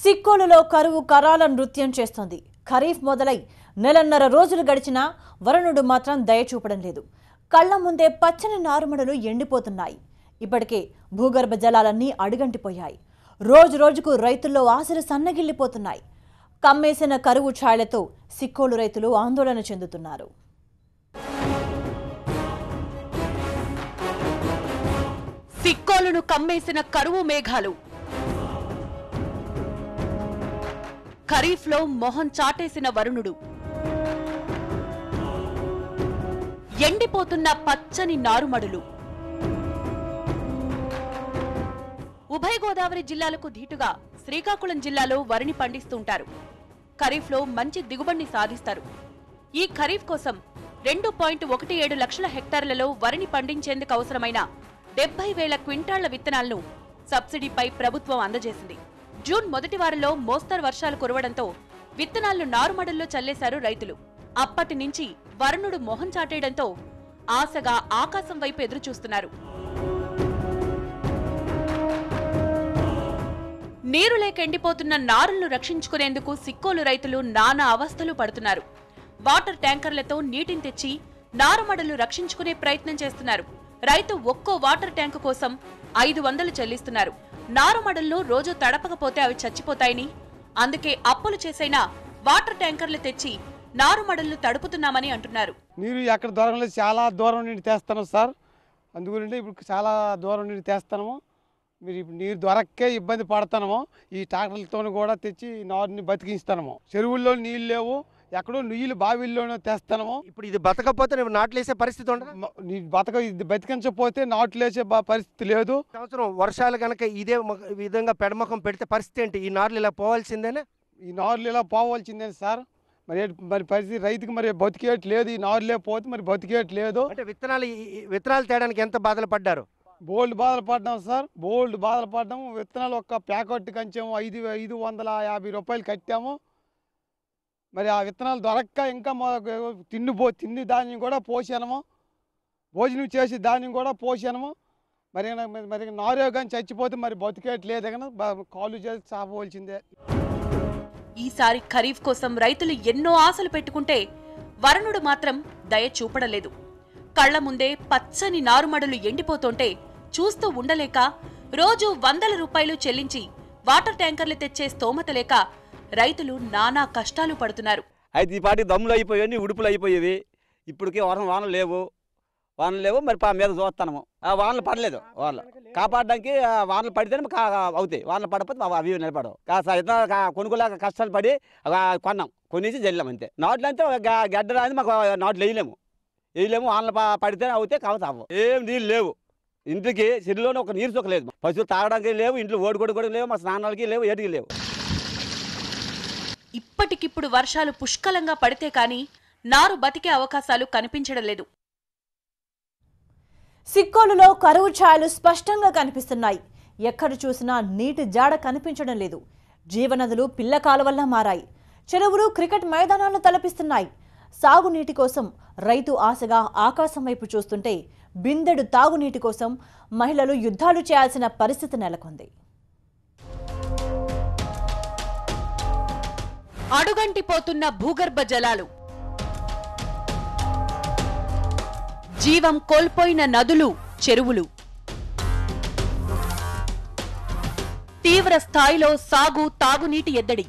సిక్కోలులో కరువు కరాల నృత్యం చేస్తోంది. ఖరీఫ్ మొదలై నెలన్నర రోజులు గడిచినా వరుణుడు మాత్రం దయ చూపడం లేదు. కళ్ల ముందే పచ్చని నారుమడులు ఎండిపోతున్నాయి. ఇప్పటికే భూగర్భ జలాలన్నీ అడుగంటిపోయాయి. రోజు రోజుకు రైతుల్లో ఆశలు సన్నగిల్లిపోతున్నాయి. కమ్మేసిన కరువు ఛాయలతో సిక్కోలు రైతులు ఆందోళన చెందుతున్నారు. సిక్కోలును కమ్మేసిన కరువు మేఘాలు. ఖరీఫ్లో మొహం చాటేసిన వరుణుడు. ఎండిపోతున్న పచ్చని నారుమడులు. ఉభయ గోదావరి జిల్లాలకు ధీటుగా శ్రీకాకుళం జిల్లాలో వరిని పండిస్తుంటారు. ఖరీఫ్లో మంచి దిగుబడిని సాధిస్తారు. ఈ ఖరీఫ్ కోసం 2.17 లక్షల హెక్టార్లలో వరిని పండించేందుకు అవసరమైన 70,000 క్వింటాళ్ల విత్తనాలను సబ్సిడీపై ప్రభుత్వం అందజేసింది. జూన్ మొదటి వారంలో మోస్తరు వర్షాలు కురవడంతో విత్తనాలను నారుమడుల్లో చల్లేశారు రైతులు. అప్పటి నుంచి వరుణుడు మొహం చాటేయడంతో ఆశగా ఆకాశం వైపు ఎదురుచూస్తున్నారు. నీరు లేక ఎండిపోతున్న నారులను రక్షించుకునేందుకు సిక్కోలు రైతులు నానా అవస్థలు పడుతున్నారు. వాటర్ ట్యాంకర్లతో నీటిని తెచ్చి నారుమడులు రక్షించుకునే ప్రయత్నం చేస్తున్నారు. రైతు ఒక్కో వాటర్ ట్యాంకు కోసం 500 చెల్లిస్తున్నారు. నారుమడుల్లో రోజు తడపకపోతే అవి చచ్చిపోతాయని, అందుకే అప్పులు చేసైనా వాటర్ ట్యాంకర్లు తెచ్చి నారుమడులను తడుపుతున్నామని అంటున్నారు. నీరు ఎక్కడ దూరంలో చాలా దూరం నుండి తెస్తాను సార్. అందుగురించి ఇప్పుడు చాలా దూరం నుండి తెస్తాము. మీరు ఇప్పుడు నీరు దొరక్కే ఇబ్బంది పడతాము. ఈ ట్రాక్టర్లతో కూడా తెచ్చి నారుని బతికిస్తాము. చెరువుల్లో నీళ్ళు లేవు, ఎక్కడో నీళ్ళు బావిల్లోనూ తెస్తాము. ఇప్పుడు ఇది బతకపోతే నాట్లు వేసే పరిస్థితి ఉండదు. ఇది బతికించకపోతే నాట్లు వేసే పరిస్థితి లేదు. సంవత్సరం వర్షాలు కనుక ఇదే విధంగా పెడమకం పెడితే పరిస్థితి ఏంటి? ఈ నార్లు ఇలా పోవాల్సిందేనే? ఈ నార్లు ఇలా పోవాల్సిందే సార్. మరి పరిస్థితి రైతుకి మరి బతికేయట్లేదు. ఈ నారులే పోతే మరి బతికేయట్లేదు. అంటే విత్తనాలు తేయడానికి ఎంత బాధలు పడ్డారు? బోల్డ్ బాధలు పడ్డాం సార్, బోల్డ్ బాధలు పడ్డాము. విత్తనాలు ఒక్క ప్యాకెట్ కంచాము 550 రూపాయలు కట్టాము. మరి ఆ విత్తనాలు దొరక్క ఇంకా తిండి ధాన్యం కూడా పోసాము, భోజనం చేసి ధాన్యం కూడా పోసాము. మరి నారే కానీ చచ్చిపోతే మరి బతికేయట్లేదు కానీ కాలు చేసి చాపవలసిందే. ఈసారి ఖరీఫ్ కోసం రైతులు ఎన్నో ఆశలు పెట్టుకుంటే వరుణుడు మాత్రం దయ చూపడలేదు. కళ్ల ముందే పచ్చని నారుమడులు ఎండిపోతుంటే చూస్తూ ఉండలేక రోజు 100 రూపాయలు చెల్లించి వాటర్ ట్యాంకర్లు తెచ్చే స్తోమత లేక రైతులు నానా కష్టాలు పడుతున్నారు. అయితే ఈ పాటికి దమ్ములు అయిపోయాయి, ఉడుపులు అయిపోయేవి. ఇప్పటికే వానలు లేవు మరి మీద చూస్తాము. ఆ వానలు పడలేదు. వాళ్ళు కాపాడడానికి వానలు పడితేనే అవుతాయి. వానలు పడకపోతే అవి నిలబడవు. కొనుక్కోలేక కష్టాలు పడి కొన్నాం, కొనేసి జల్లాం అంతే. నాట్లు అంటే గడ్డ రాని మాకు నాట్లు వేయలేము. వానలు పడితేనే అవుతాయి, కావచ్చు అవ్వవు. ఏం నీళ్ళు లేవు. ఇంటికి చెరువులోనే ఒక నీరు చుక్క లేదు. పశువులు తాగడానికి లేవు, ఇంట్లో ఓడిగొడు కూడా లేవు, మా స్నానాలకి లేవు, ఏటికి లేవు. ఇప్పటికిప్పుడు వర్షాలు పుష్కలంగా పడితే కాని నారు బతికే అవకాశాలు కనిపించడం లేదు. సిక్కోలులో కరువు ఛాయలు స్పష్టంగా కనిపిస్తున్నాయి. ఎక్కడ చూసినా నీటి జాడ కనిపించడం లేదు. జీవనదులు పిల్ల కాలువల్లా మారాయి. చెరువులు క్రికెట్ మైదానాలను తలపిస్తున్నాయి. సాగునీటి కోసం రైతు ఆశగా ఆకాశం వైపు చూస్తుంటే బిందెడు తాగునీటి కోసం మహిళలు యుద్ధాలు చేయాల్సిన పరిస్థితి నెలకొంది. అడుగంటిపోతున్న భూగర్భ జలాలు, జీవం కోల్పోయిన నదులు, చెరువులు, తీవ్ర స్థాయిలో సాగు తాగునీటి ఎద్దడి.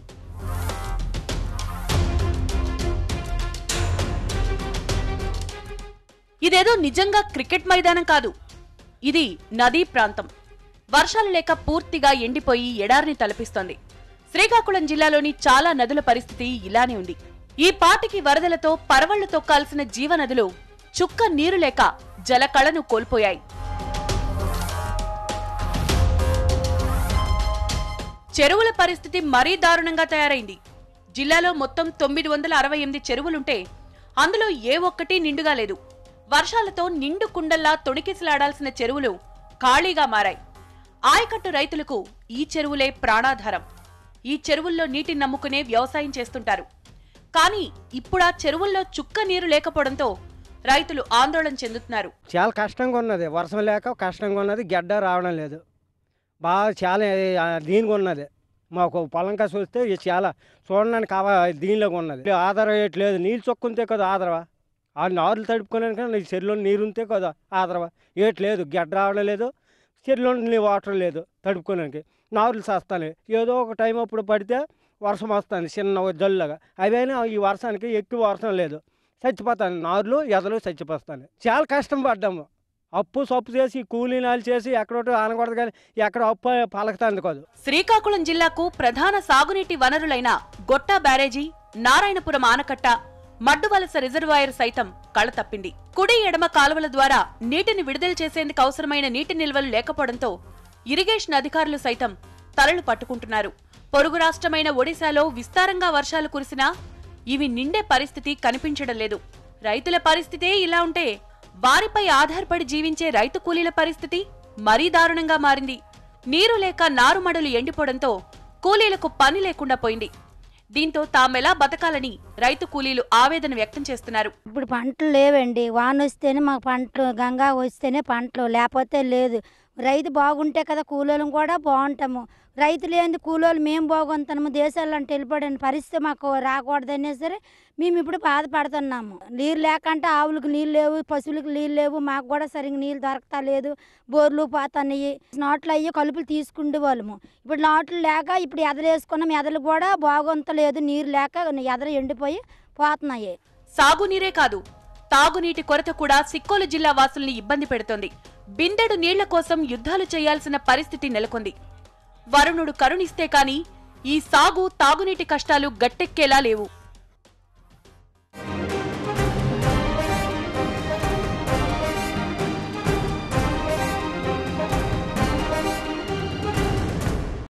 ఇదేదో నిజంగా క్రికెట్ మైదానం కాదు, ఇది నదీ ప్రాంతం. వర్షాలు లేక పూర్తిగా ఎండిపోయి ఎడారిని తలపిస్తోంది. శ్రీకాకుళం జిల్లాలోని చాలా నదుల పరిస్థితి ఇలానే ఉంది. ఈ పాటికి వరదలతో పరవళ్లు తొక్కాల్సిన జీవనదులు చుక్క నీరు లేక జలకళను కోల్పోయాయి. చెరువుల పరిస్థితి మరీ దారుణంగా తయారైంది. జిల్లాలో మొత్తం 968 చెరువులుంటే అందులో ఏ ఒక్కటి నిండుగా లేదు. వర్షాలతో నిండు కుండల్లా తొణికిసలాడాల్సిన చెరువులు ఖాళీగా మారాయి. ఆయకట్టు రైతులకు ఈ చెరువులే ప్రాణాధారం. ఈ చెరువుల్లో నీటిని నమ్ముకునే వ్యవసాయం చేస్తుంటారు. కానీ ఇప్పుడా చెరువుల్లో చుక్క నీరు లేకపోవడంతో రైతులు ఆందోళన చెందుతున్నారు. చాలా కష్టంగా ఉన్నది, వర్షం లేక కష్టంగా ఉన్నది, గడ్డ రావడం లేదు, బాగా చాలా దీనిగా ఉన్నది. మాకు పొలం కాసి వస్తే ఇది చాలా చూడడానికి దీనిలోకి ఉన్నది. ఆధారం ఏట్లేదు, నీళ్ళు చొక్కుంటే కదా ఆధారవా, ఆ నారులు తడుపుకోవడానికి నీ చెరువులో నీరు ఉంటే కదా ఆధారవా, ఏట్లేదు, గడ్డ రావడం లేదు, చెరువులో నీ వాటర్ లేదు తడుపుకోవడానికి, నారులు చేస్తాను. ఏదో ఒక టైం అప్పుడు పడితే వర్షం వస్తుంది చిన్న జల్లుగా, అవైనా ఈ వర్షానికి ఎక్కువ వర్షం లేదు, చచ్చిపోతాను, నారులు ఎదలు చచ్చిపోతాను. చాలా కష్టం పడ్డాము, అప్పు సప్పు చేసి కూలీనాలు చేసి ఎక్కడో ఆనకూడదు కానీ ఎక్కడ అప్పు పలకతాంది కాదు. శ్రీకాకుళం జిల్లాకు ప్రధాన సాగునీటి వనరులైన గొట్ట బ్యారేజీ, నారాయణపురం ఆనకట్ట, మడ్డువలస రిజర్వాయర్ సైతం కళ తప్పింది. కుడి ఎడమ కాలువల ద్వారా నీటిని విడుదల చేసేందుకు అవసరమైన నీటి నిల్వలు లేకపోవడంతో ఇరిగేషన్ అధికారులు సైతం తలలు పట్టుకుంటున్నారు. పొరుగు రాష్ట్రమైన ఒడిశాలో విస్తారంగా వర్షాలు కురిసినా ఇవి నిండే పరిస్థితి కనిపించడం లేదు. రైతుల పరిస్థితే ఇలా ఉంటే వారిపై ఆధారపడి జీవించే రైతు కూలీల పరిస్థితి మరీ దారుణంగా మారింది. నీరు లేక నారుమడులు ఎండిపోవడంతో కూలీలకు పని లేకుండా పోయింది. దీంతో తామెలా బతకాలని రైతు కూలీలు ఆవేదన వ్యక్తం చేస్తున్నారు. ఇప్పుడు పంటలు లేవండి, వాన వస్తేనే మాకు పంటలు, గంగా వస్తేనే పంటలు, లేకపోతే లేదు. రైతు బాగుంటే కదా కూలీలు కూడా బాగుంటాము. రైతు లేని కూలీలు మేము బాగుంటాము, దేశాల్లో అంటే వెళ్ళిపోయిన పరిస్థితి మాకు రాకూడదనే సరే మేము ఇప్పుడు బాధపడుతున్నాము. నీరు లేకంటే ఆవులకు నీళ్ళు లేవు, పశువులకు నీళ్ళు లేవు, మాకు కూడా సరిగ్గా నీళ్ళు దొరకతా లేదు, బోర్లు పోతున్నాయి, నాట్లు అయ్యి కలుపులు తీసుకుండే వాళ్ళము. ఇప్పుడు నాట్లు లేక ఇప్పుడు ఎదలు వేసుకున్నాం, ఎదలు కూడా బాగుంటలేదు, నీరు లేక ఎదలు ఎండిపోయి పోతున్నాయి. సాగునీరే కాదు, తాగునీటి కొరత కూడా సిక్కోలు జిల్లా వాసుల్ని ఇబ్బంది పెడుతోంది. బిందెడు నీళ్ల కోసం యుద్ధాలు చేయాల్సిన పరిస్థితి నెలకొంది. వరుణుడు కరుణిస్తే కాని ఈ సాగు తాగునీటి కష్టాలు గట్టెక్కేలా లేవు.